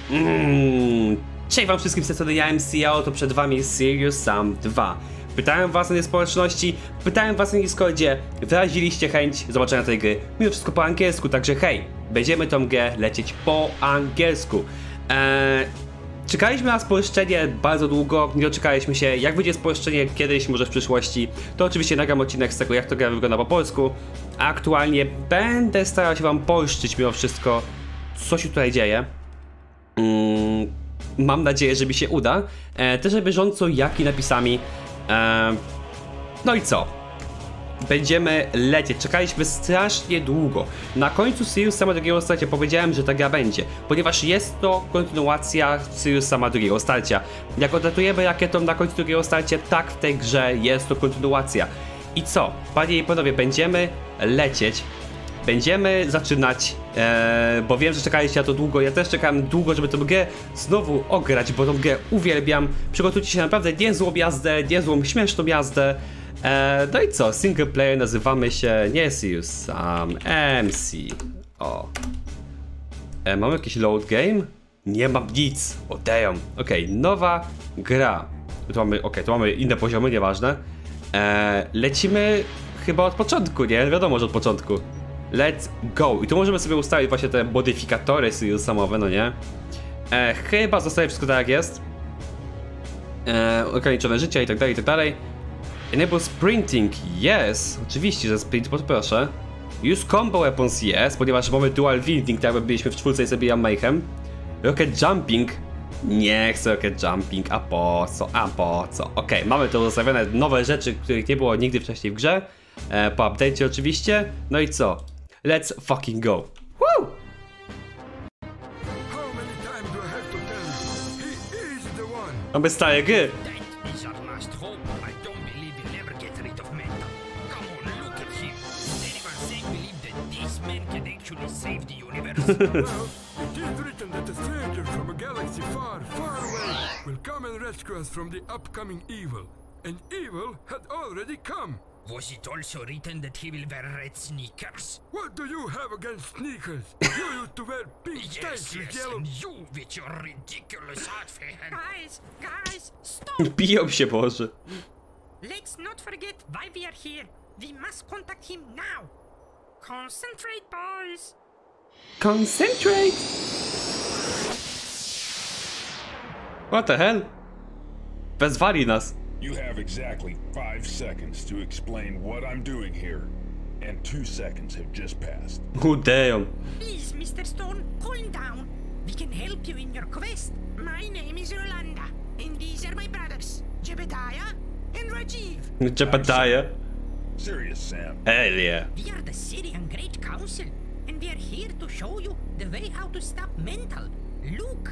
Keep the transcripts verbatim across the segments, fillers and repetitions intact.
Mm. Cześć wam wszystkim, z tej strony ja M C, a oto przed wami Serious Sam dwa. Pytałem was na społeczności, pytałem was na Discordzie, wyraziliście chęć zobaczenia tej gry, mimo wszystko po angielsku, także hej, będziemy tą grę lecieć po angielsku. Eee, czekaliśmy na spolszczenie bardzo długo, nie doczekaliśmy się, jak będzie spolszczenie kiedyś, może w przyszłości, to oczywiście nagram odcinek z tego, jak to gra wygląda po polsku, a aktualnie będę starał się wam polszczyć mimo wszystko, co się tutaj dzieje. Mm. Mam nadzieję, że mi się uda. E, też na bieżąco, jak i napisami. E, no i co? Będziemy lecieć. Czekaliśmy strasznie długo. Na końcu Serious Sama drugiego starcia powiedziałem, że ta gra będzie, ponieważ jest to kontynuacja Serious Sama drugiego starcia. Jak odlatujemy rakietą na końcu drugiego starcia, tak w tej grze jest to kontynuacja. I co? Panie i panowie, będziemy lecieć. Będziemy zaczynać, ee, bo wiem, że czekaliście na to długo, ja też czekałem długo, żeby tę grę znowu ograć, bo tą grę uwielbiam. Przygotujcie się na naprawdę niezłą jazdę, niezłą, śmieszną jazdę. E, no i co, single player, nazywamy się nie Serious Sam, M C. O. E, mamy jakiś load game? Nie mam nic, o damn. Okej, okay, nowa gra. Tu mamy, okej, okay, tu mamy inne poziomy, nieważne. E, lecimy chyba od początku, nie? Wiadomo, że od początku. Let's go. I tu możemy sobie ustawić właśnie te modyfikatory Serious Samowe, no nie? E, chyba zostaje wszystko tak jak jest. E, ograniczone życia i tak dalej, i tak dalej. Enable sprinting, yes. Oczywiście, że sprint poproszę. Use combo weapons, yes, ponieważ mamy dual wielding, tak jakby byliśmy w czwórce i sobie mayhem. Rocket jumping. Nie chcę rocket jumping, a po co, a po co? Okej, okay, mamy tu ustawione nowe rzeczy, których nie było nigdy wcześniej w grze. E, po update'cie oczywiście. No i co? Let's fucking go. Woo! Mamy stare gry. Was it also written that he will wear red sneakers? What do you have against sneakers? You used to wear pink Yes, tights with yes, yellow... and you with your ridiculous outfit. Guys, guys, stop! Biją się, Boże. Let's not forget why we are here. We must contact him now. Concentrate, boys. Concentrate! What the hell? Wezwali nas. You have exactly five seconds to explain what I'm doing here, and two seconds have just passed. Oh damn. Please, Mister Stone, calm down. We can help you in your quest. My name is Rolanda, and these are my brothers, Jebediah and Rajiv. Jebediah. Serious Sam. Hell yeah. We are the Syrian Great Council, and we are here to show you the way how to stop mental. Look.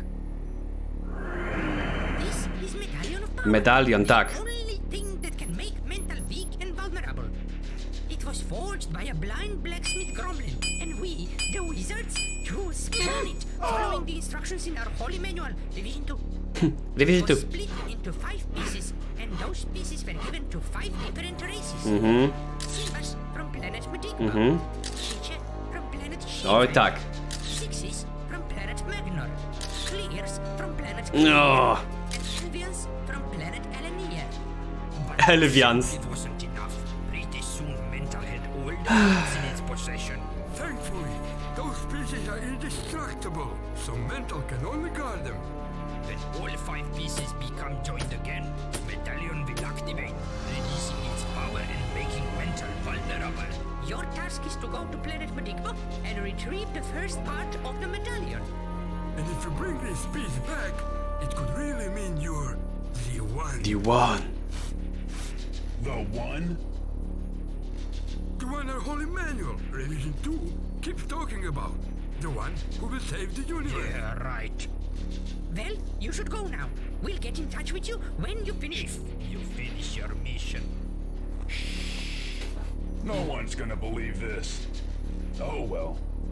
This is Medallion of Power. Medallion, tak. The only thing that can make mental weak and vulnerable. It was forged by a blind blacksmith gremlin, and we, the wizards, to spin it, following the instructions in our holy manual, Division two. Division It was two. split into five pieces, and those pieces were given to five different races. Mhm. Silvers from planet Medigma. Mhm. Chiche from planet Oj Shiva. tak. Sixes from planet Magnor. Clears from planet No. Elvians from planet Elenia. Elvians. It wasn't enough. Pretty soon mental had all the weapons in its possession. Thankfully, those pieces are indestructible, so mental can only guard them. When all five pieces become joined again, Medallion will activate, releasing its power and making mental vulnerable. Your task is to go to planet Medigma and retrieve the first part of the medallion. And if you bring this piece back, it could really mean you're the one. The one. The one? The one our holy manual, Revision two, keeps talking about. The one who will save the universe. Yeah, right. Well, you should go now. We'll get in touch with you when you finish. If you finish your mission. No one's gonna believe this. Oh well.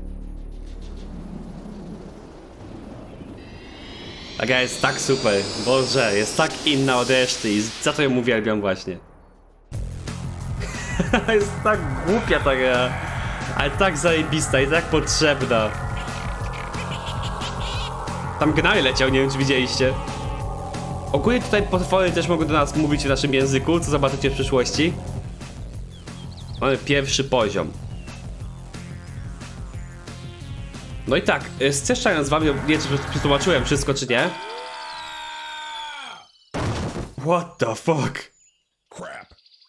Ta gra jest tak super, Boże, jest tak inna od reszty i za to ją uwielbiam właśnie. Jest tak głupia ta gra, ale tak zajebista i tak potrzebna. Tam gnaj leciał, nie wiem czy widzieliście. Ogólnie tutaj potwory też mogą do nas mówić w naszym języku, co zobaczycie w przyszłości. Mamy pierwszy poziom. No i tak, streszczając wam, nie wiem czy przetłumaczyłem wszystko czy nie. What the fuck? Crap.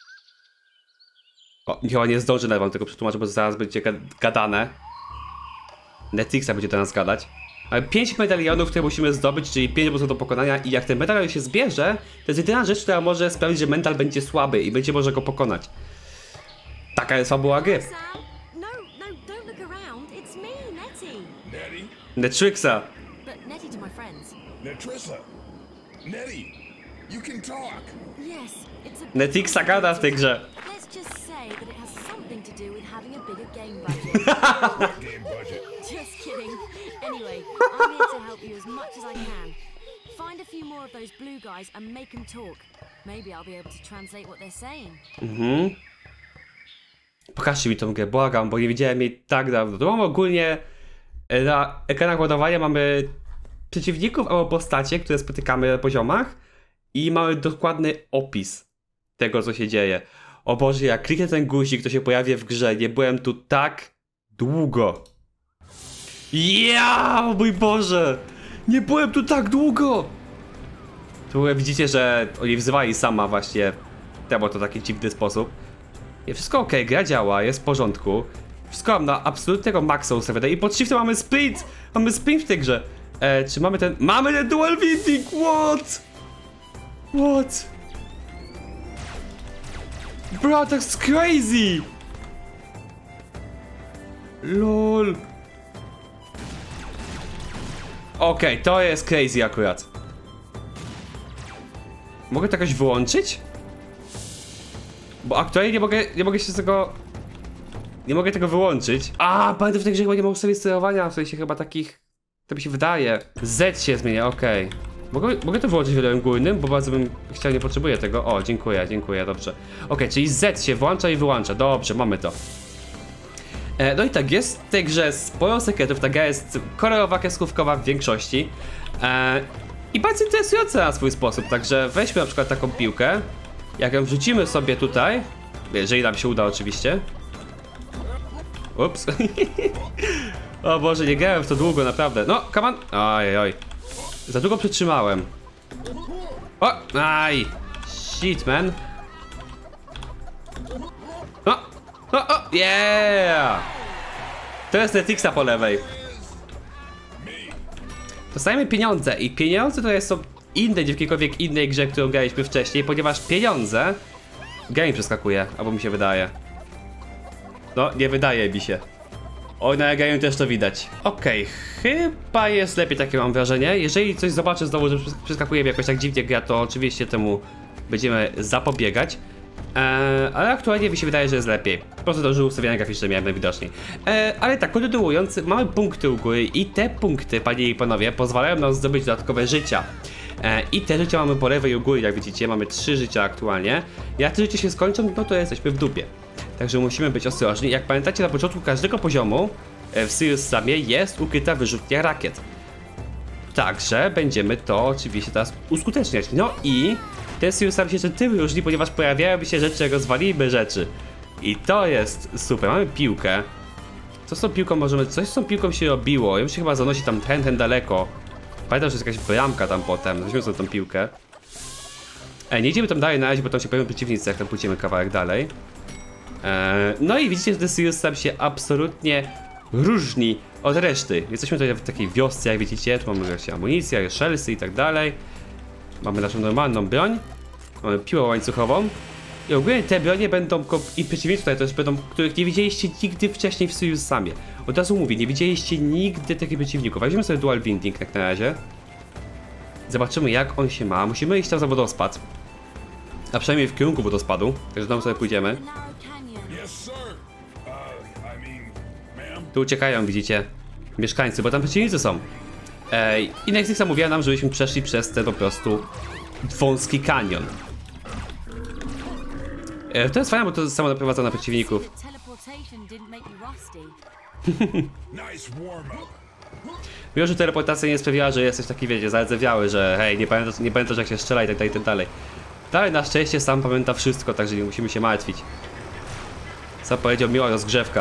O, chyba nie zdążę nawet wam tego przetłumaczyć, bo zaraz będzie gadane. Netflixa będzie do nas gadać. Mamy pięć medalionów, które musimy zdobyć, czyli pięć bossów do pokonania i jak ten medalion się zbierze, to jest jedyna rzecz, która może sprawić, że mental będzie słaby i będzie może go pokonać. Taka jest fabuła gry. Sam? No, no, don't look around. It's me, Nettie. Nettie? Netrixa. But Nettie to my friends. Netrissa? Nettie? You can talk. Yes, it's a... Netflixa gada w tej grze. Let's just say that it has something to do with having a bigger game budget. Game budget. Just kidding. Anyway, I'm here to help you as much as I can. Find a few more of those blue guys and make them talk. Maybe I'll be able to translate what they're saying. Mhm. Pokażcie mi tą grę, błagam, bo nie widziałem jej tak dawno. To mamy ogólnie na ekranach ładowania mamy przeciwników albo postacie, które spotykamy na poziomach i mamy dokładny opis tego, co się dzieje. O Boże, jak kliknę ten guzik, to się pojawi w grze. Nie byłem tu tak długo. Ja, o mój Boże! Nie byłem tu tak długo! Tu widzicie, że oni wzywali sama właśnie, bo to taki dziwny sposób. Nie, wszystko ok, gra działa, jest w porządku. Wszystko mam na absolutnego maksa ustawione i pod shiftem mamy sprint! Mamy sprint w tej grze. E, czy mamy ten... Mamy ten dual winding! What? What? Bro, to jest crazy! Lol. Okej, okay, to jest crazy akurat. Mogę to jakoś wyłączyć? Bo aktualnie nie mogę, nie mogę się z tego... Nie mogę tego wyłączyć. A, pamiętam w tej grze chyba nie mogę sobie sterowania, w sensie chyba takich... To mi się wydaje. Z się zmienia, okej. Okay. Mogę, mogę to wyłączyć w lewym górnym, bo bardzo bym chciał, nie potrzebuję tego. O, dziękuję, dziękuję, dobrze. Okej, okay, czyli Z się włącza i wyłącza, dobrze, mamy to. E, no i tak, jest w tej grze sporo sekretów, ta gra jest kolorowa, kreskówkowa w większości. E, I bardzo interesująca na swój sposób, także weźmy na przykład taką piłkę. Jak ją wrzucimy sobie tutaj, jeżeli nam się uda oczywiście. Ups. O Boże, nie grałem w to długo, naprawdę. No, come on. Oj, oj. Za długo przytrzymałem. O, aj. Shit, man. O, o, o, yeah. To jest Netflixa po lewej. Dostajemy pieniądze i pieniądze to jest są inne niż w jakiejkolwiek innej grze, którą graliśmy wcześniej, ponieważ pieniądze... Game przeskakuje, albo mi się wydaje. No, nie wydaje mi się. Oj, na game też to widać. Okej, okay, chyba jest lepiej, takie mam wrażenie. Jeżeli coś zobaczę znowu, że przeskakuje mi jakoś tak dziwnie gra, to oczywiście temu będziemy zapobiegać. Eee, ale aktualnie mi się wydaje, że jest lepiej. Po prostu to, że ustawienia graficzne miałem najwidoczniej. Eee, ale tak, kontynuując, mamy punkty u góry i te punkty, panie i panowie, pozwalają nam zdobyć dodatkowe życia. Eee, I te życia mamy po lewej u góry, jak widzicie, mamy trzy życia aktualnie. Jak te życie się skończą, no to jesteśmy w dupie. Także musimy być ostrożni. Jak pamiętacie, na początku każdego poziomu w Serious Samie jest ukryta wyrzutnia rakiet. Także będziemy to oczywiście teraz uskuteczniać. No i ten Serious Sam się jeszcze tym różni, ponieważ pojawiają się rzeczy, rozwalimy rzeczy. I to jest super. Mamy piłkę. Co z tą piłką możemy... Coś z tą piłką się robiło. Ją się chyba zanosi tam ten, ten daleko. Pamiętam, że jest jakaś bramka tam potem. Weźmy sobie tą piłkę. Ej, nie idziemy tam dalej na razie, bo tam się pojawią przeciwnicy, jak tam pójdziemy kawałek dalej. Eee, no i widzicie, że ten Serious Sam się absolutnie różni od reszty. Jesteśmy tutaj w takiej wiosce, jak widzicie. Tu mamy właśnie amunicję, shellsy i tak dalej. Mamy naszą normalną broń. Mamy piłę łańcuchową. I ogólnie te bronie będą, i przeciwnicy tutaj też będą, których nie widzieliście nigdy wcześniej w Serious Samie. Od razu mówię, nie widzieliście nigdy takich przeciwników. Weźmiemy sobie dual winding jak na razie. Zobaczymy, jak on się ma. Musimy iść tam za wodospad. A przynajmniej w kierunku wodospadu. Także tam sobie pójdziemy. Tu uciekają, widzicie, mieszkańcy, bo tam przeciwnicy są. Ej, i Netflixa mówiła nam, żebyśmy przeszli przez ten po prostu wąski kanion. E, to jest fajne, bo to samo naprowadza na przeciwników. Mimo, że teleportacja nie sprawiła, że jesteś taki, wiecie, zardzewiały, że hej, nie pamiętasz, nie pamiętasz jak się strzela i tak dalej, i tak dalej. Dalej na szczęście sam pamięta wszystko, także nie musimy się martwić. Co powiedział, miła rozgrzewka.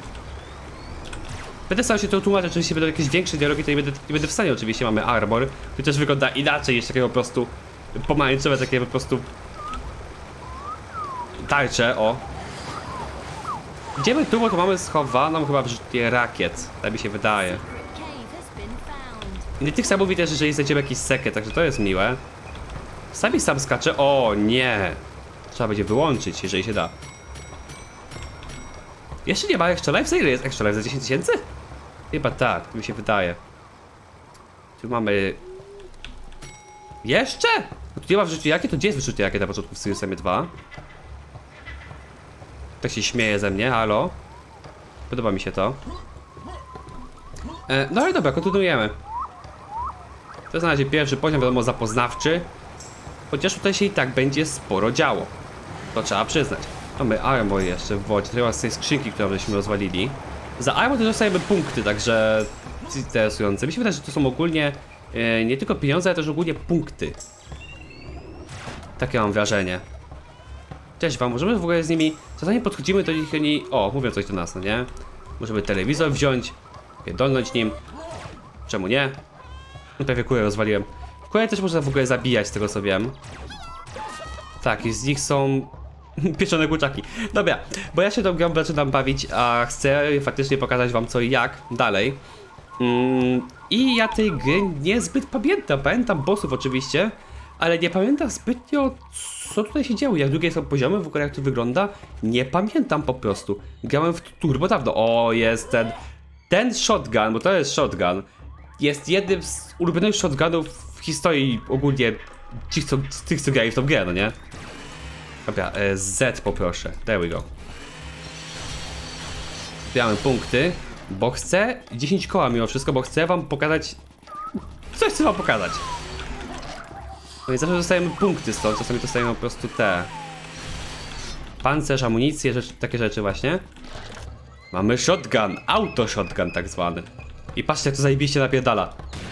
Będę starał się to tłumaczyć, oczywiście będą jakieś większe dialogi, to nie będę, nie będę w stanie, oczywiście mamy armor, który też wygląda inaczej, jeszcze takiego po prostu pomarańczowe, takie po prostu tarcze, o. Idziemy tu, bo tu mamy schowaną chyba wrzutnię rakiet, tak mi się wydaje. Cave has been found. Nie tych sam mówi też, że znajdziemy jakiś sekret, także to jest miłe. Sami sam skacze, o nie! Trzeba będzie wyłączyć, jeżeli się da. Jeszcze nie ma Extra Life? Za ile jest Extra Life? Za dziesięć tysięcy? Chyba tak, mi się wydaje. Tu mamy... Jeszcze? No tu nie ma wrzuci jakie? To gdzie jest wrzuci jakie na początku w Serious Samie dwa? Tak się śmieje ze mnie, halo? Podoba mi się to. E, no ale dobra, kontynuujemy. To jest na razie pierwszy poziom, wiadomo, zapoznawczy. Chociaż tutaj się i tak będzie sporo działo. To trzeba przyznać. Mamy armor jeszcze w wodzie, to z tej skrzynki, którą żeśmy rozwalili. Za armor też dostajemy punkty, także interesujące. Mi się wydaje, że to są ogólnie e, nie tylko pieniądze, ale też ogólnie punkty. Takie mam wrażenie. Cześć wam, możemy w ogóle z nimi... Zanim podchodzimy do nich, oni... O, mówią coś do nas, no nie? Możemy telewizor wziąć, pierdolnąć nim. Czemu nie? No prawie kurę rozwaliłem. Kurę też można w ogóle zabijać, z tego co wiem. Tak, i z nich są... pieczone kurczaki. Dobra, bo ja się tą grą zaczynam bawić, a chcę faktycznie pokazać wam co i jak dalej. Mm, I ja tej gry niezbyt pamiętam. Pamiętam bossów oczywiście, ale nie pamiętam zbytnio co tutaj się działo, jak długie są poziomy, w ogóle jak to wygląda. Nie pamiętam po prostu. Grałem w turbo dawno. O, jest ten... Ten shotgun, bo to jest shotgun, jest jednym z ulubionych shotgunów w historii ogólnie tych, co, tych, co grali w tą grę, no nie? Dobra, e, Z poproszę. There we go. Zbieramy punkty, bo chcę dziesięć koła mimo wszystko, bo chcę wam pokazać... Coś chcę wam pokazać. No i zawsze dostajemy punkty stąd, czasami dostajemy po prostu te... Pancerz, amunicję, rzeczy, takie rzeczy właśnie. Mamy shotgun, auto shotgun tak zwany. I patrzcie jak to zajebiście napierdala.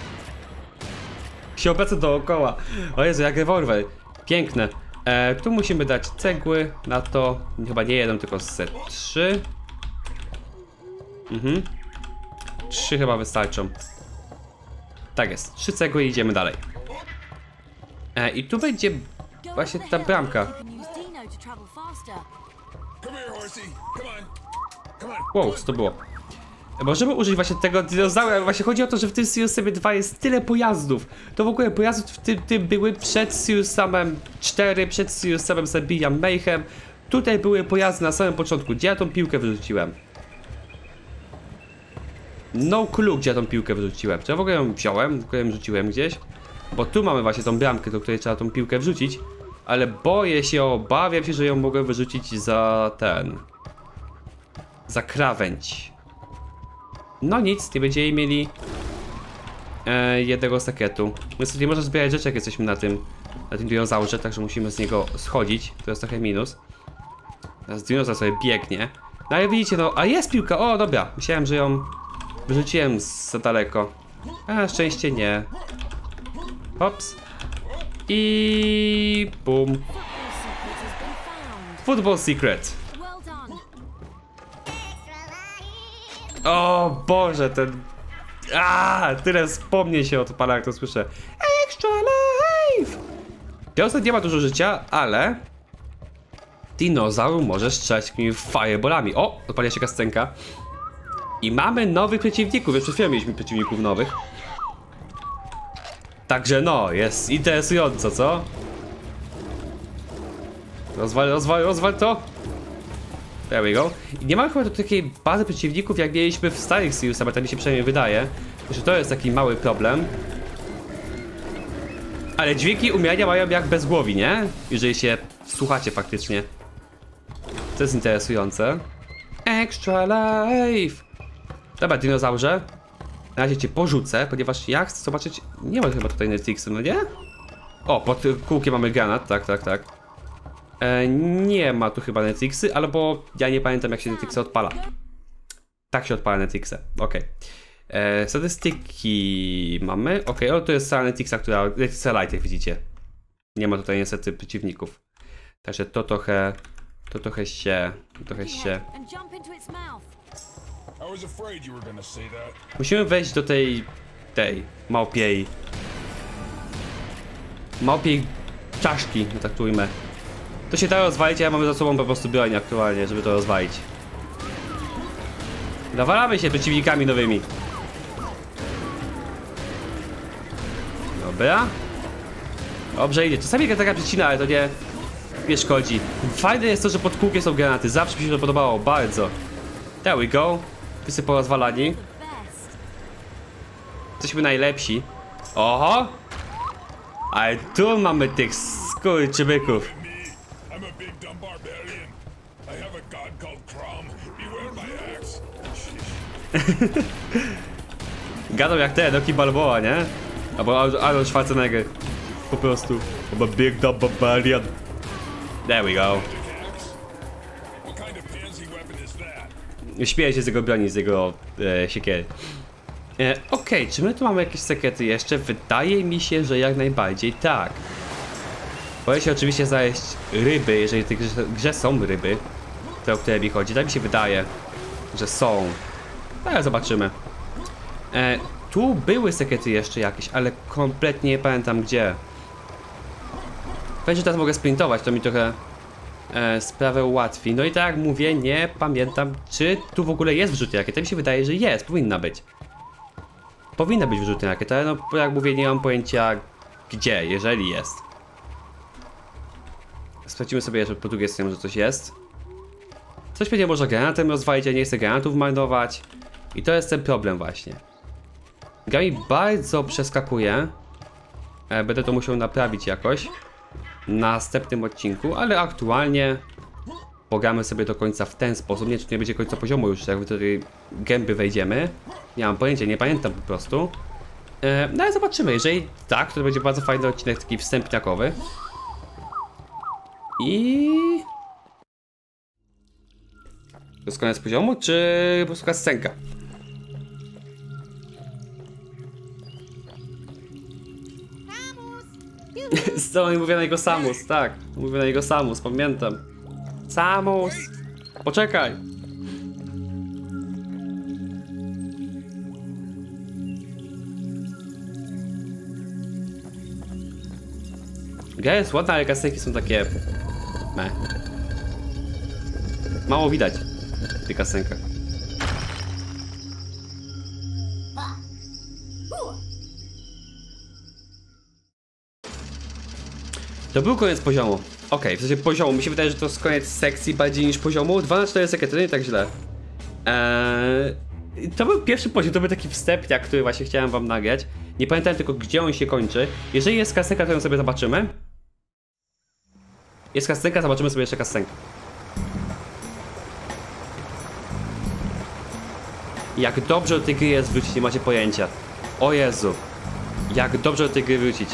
Się obraca dookoła. O Jezu, jak rewolwer. Piękne. E, tu musimy dać cegły na to. Chyba nie jeden, tylko z trzy. Mhm. Trzy chyba wystarczą. Tak jest. Trzy cegły i idziemy dalej. E, I tu będzie właśnie ta bramka. Wow, co to było? Możemy użyć właśnie tego dinozaura. Właśnie chodzi o to, że w tym Serious Samie dwa jest tyle pojazdów. To w ogóle pojazdów w tym, tym były przed Serious Samem cztery, przed Serious Samem Zabija Mayhem. Tutaj były pojazdy na samym początku. Gdzie ja tą piłkę wyrzuciłem? No clue, gdzie ja tą piłkę wyrzuciłem. Czy ja w ogóle ją wziąłem? W ogóle ją rzuciłem gdzieś? Bo tu mamy właśnie tą bramkę, do której trzeba tą piłkę wrzucić. Ale boję się, obawiam się, że ją mogę wyrzucić za ten... Za krawędź. No nic, nie będziemy mieli e, jednego sekretu. Niestety nie można zbierać rzeczy, jak jesteśmy na tym na tym dinozaurze, także musimy z niego schodzić. To jest trochę minus. Teraz dinozaur sobie biegnie. No ale widzicie, no, a jest piłka, o dobra. Myślałem, że ją wyrzuciłem za daleko. A na szczęście nie. Hops. I bum. Football secret. O Boże, ten... Aaaa, tyle wspomnień się odpala, jak to słyszę. Extra life! Piosen nie ma dużo życia, ale... Dinozaur może strzelać takimi fireballami. O, odpaliła się kastenka. I mamy nowych przeciwników, już przed chwilą mieliśmy przeciwników nowych. Także no, jest interesująco, co? Rozwal, rozwal, rozwal to. There we go. I nie ma chyba tu takiej bazy przeciwników, jak mieliśmy w starych Serious Samach, tak mi się przynajmniej wydaje. Że to jest taki mały problem. Ale dźwięki umierania mają jak bezgłowi, nie? Jeżeli się słuchacie faktycznie. To jest interesujące. Extra life! Dobra, dinozaurze. Na razie cię porzucę, ponieważ ja chcę zobaczyć... Nie ma chyba tutaj Netflixu, no nie? O, pod kółkiem mamy granat, tak, tak, tak. E, nie ma tu chyba Netflixy, albo ja nie pamiętam jak się Netflixy odpala. Tak się odpala Netflixy, okej. Okay. E, statystyki mamy. Ok, o to jest Analyticsa, która. Leticia Light, jak widzicie. Nie ma tutaj niestety przeciwników. Także to trochę. To trochę się. Trochę się. And jump into its mouth. I was afraid you were gonna say that. Musimy wejść do tej. tej małpiej. Małpiej czaszki, tak to ujmę. To się da rozwalić, a ja mamy za sobą po prostu broń aktualnie, żeby to rozwalić. Nawalamy się przeciwnikami nowymi. Dobra. Dobrze idzie. Czasami taka przycina, ale to nie, nie szkodzi. Fajne jest to, że pod kółkiem są granaty. Zawsze mi się to podobało, bardzo. There we go. Wszyscy porozwalani. Jesteśmy najlepsi. Oho! Ale tu mamy tych skurczybyków. I'm a big dumb barbarian. I have a god called Crom. Beware my axe. Gadał jak ten, Rocky Balboa, nie? Albo Arnold Schwarzenegger. Po prostu. I'm a big dumb barbarian. There we go. What kind of pansy weapon is that? Śmieję się z jego broni, z jego e, siekiery. E, Okej, okay, czy my tu mamy jakieś sekrety jeszcze? Wydaje mi się, że jak najbardziej tak. Boję się oczywiście znaleźć ryby, jeżeli w tej grze, grze są ryby, te, o które mi chodzi. Tak mi się wydaje, że są. Ale zobaczymy. E, tu były sekrety jeszcze jakieś, ale kompletnie nie pamiętam gdzie. Fajnie, że teraz mogę sprintować, to mi trochę e, sprawę ułatwi. No i tak jak mówię, nie pamiętam, czy tu w ogóle jest wrzutnia rakiet. Tak mi się wydaje, że jest, powinna być. Powinna być wrzutnia rakiet, ale no jak mówię, nie mam pojęcia gdzie, jeżeli jest. Sprawdzimy sobie jeszcze po drugiej stronie, że coś jest. Coś będzie można granatem rozwalić, ja nie chcę granatów marnować. I to jest ten problem właśnie. Gra mi bardzo przeskakuje. E, będę to musiał naprawić jakoś w następnym odcinku, ale aktualnie pogramy sobie do końca w ten sposób. Nie, czy nie będzie końca poziomu już, jak w tej gęby wejdziemy. Nie mam pojęcia, nie pamiętam po prostu. E, no ale zobaczymy, jeżeli tak, to będzie bardzo fajny odcinek, taki wstępniakowy. I... To jest koniec poziomu, czy po prostu scenka? Stoi mówię na jego Samus, tak. Mówię na jego Samus, pamiętam. Samus! Poczekaj! Gra jest ładna, ale kasenki są takie... Meh. Mało widać w tych kasenkach. To był koniec poziomu. Okej, okay, w sensie poziomu. Mi się wydaje, że to jest koniec sekcji bardziej niż poziomu. dwa na cztery sekrety, nie tak źle. Eee, to był pierwszy poziom, to był taki wstępniak, który właśnie chciałem wam nagrać. Nie pamiętam tylko, gdzie on się kończy. Jeżeli jest kasenka, to ją sobie zobaczymy. Jest kasenka, zobaczymy sobie jeszcze kasenkę. Jak dobrze do tej gry jest wrócić, nie macie pojęcia. O Jezu. Jak dobrze do tej gry wrócić.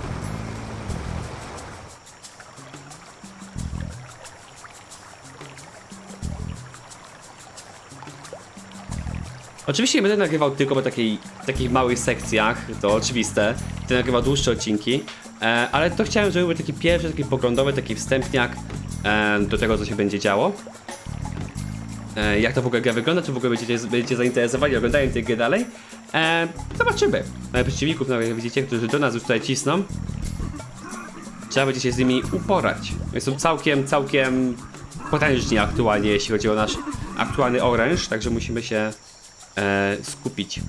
Oczywiście nie będę nagrywał tylko po takiej, takich małych sekcjach, to oczywiste. Będę nagrywał dłuższe odcinki, e, ale to chciałem, żeby był taki pierwszy, taki poglądowy, taki wstępniak e, do tego, co się będzie działo. E, jak to w ogóle gra wygląda, czy w ogóle będziecie, będziecie zainteresowani oglądając tej gry dalej. E, zobaczymy. Mamy przeciwników, no, jak widzicie, którzy do nas już tutaj cisną. Trzeba będzie się z nimi uporać. Są całkiem, całkiem potężni aktualnie, jeśli chodzi o nasz aktualny oręż, także musimy się E, skupić.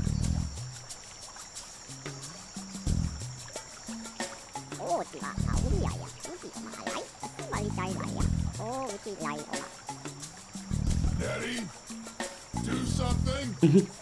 Daddy, do something.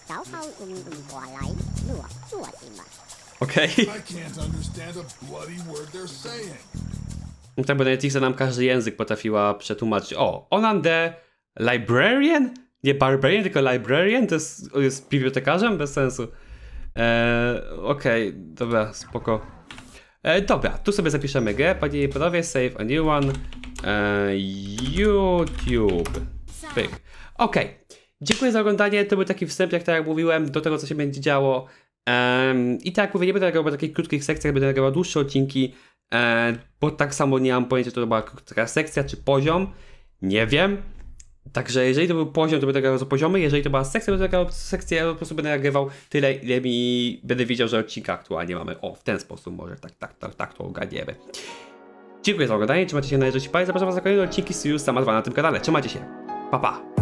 Okej. I can't understand a bloody word they're saying. Tak, bo Netflixa nam każdy język potrafiła przetłumaczyć. O, Onan the Librarian? Nie Barbarian, tylko Librarian? To jest, jest bibliotekarzem? Bez sensu. Eee, Okej, okay, dobra, spoko. Eee, dobra, tu sobie zapiszemy grę. Panie i panowie, save a new one. Eee, YouTube. Pyk. Okej. Okay. Dziękuję za oglądanie, to był taki wstęp, jak tak jak mówiłem, do tego, co się będzie działo. Um, I tak jak mówię, nie będę nagrywał takich krótkich sekcjach, będę nagrywał dłuższe odcinki, um, bo tak samo nie mam pojęcia, czy to była taka sekcja, czy poziom. Nie wiem. Także jeżeli to był poziom, to będę nagrywał za poziomy, jeżeli to była sekcja, to będę nagrywał sekcję, ja po prostu będę nagrywał tyle, ile mi będę wiedział, że odcinka aktualnie mamy. O, w ten sposób może, tak, tak, tak, tak to ogarniemy. Dziękuję za oglądanie, trzymajcie się na jeżdżący pali, zapraszam was na kolejne odcinki Serious Sama dwa na tym kanale. Trzymajcie się, pa pa!